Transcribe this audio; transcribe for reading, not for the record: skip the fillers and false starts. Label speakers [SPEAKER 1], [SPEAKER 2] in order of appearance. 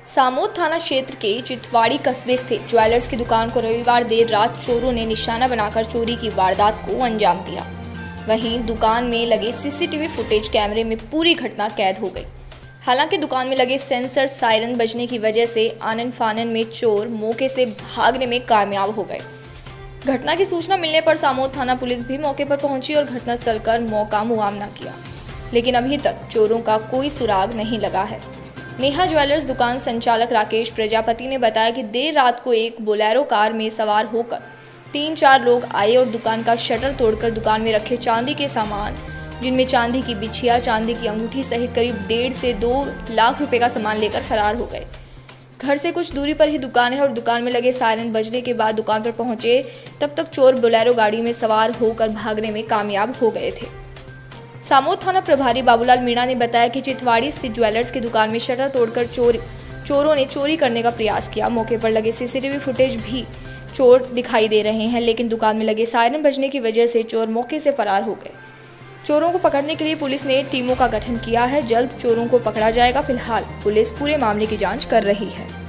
[SPEAKER 1] सामोद थाना क्षेत्र के चितवाड़ी कस्बे स्थित ज्वेलर्स की दुकान को रविवार देर रात चोरों ने निशाना बनाकर चोरी की वारदात को अंजाम दिया। वहीं दुकान में लगे सीसीटीवी फुटेज कैमरे में पूरी घटना कैद हो गई। हालांकि दुकान में लगे सेंसर सायरन बजने की वजह से आनन फानन में चोर मौके से भागने में कामयाब हो गए। घटना की सूचना मिलने पर सामोद थाना पुलिस भी मौके पर पहुंची और घटनास्थल कर मौका मुआयना किया, लेकिन अभी तक चोरों का कोई सुराग नहीं लगा है। नेहा ज्वेलर्स दुकान संचालक राकेश प्रजापति ने बताया कि देर रात को एक बोलेरो कार में सवार होकर 3-4 लोग आए और दुकान का शटर तोड़कर दुकान में रखे चांदी के सामान, जिनमें चांदी की बिछिया, चांदी की अंगूठी सहित करीब 1.5 से 2 लाख रुपए का सामान लेकर फरार हो गए। घर से कुछ दूरी पर ही दुकान है और दुकान में लगे सायरन बजने के बाद दुकान पर पहुंचे तब तक चोर बोलेरो गाड़ी में सवार होकर भागने में कामयाब हो गए थे। सामोद थाना प्रभारी बाबूलाल मीणा ने बताया कि चितवाड़ी स्थित ज्वेलर्स की दुकान में शटर तोड़कर चोरों ने चोरी करने का प्रयास किया। मौके पर लगे सीसीटीवी फुटेज भी चोर दिखाई दे रहे हैं, लेकिन दुकान में लगे सायरन बजने की वजह से चोर मौके से फरार हो गए। चोरों को पकड़ने के लिए पुलिस ने टीमों का गठन किया है। जल्द चोरों को पकड़ा जाएगा। फिलहाल पुलिस पूरे मामले की जांच कर रही है।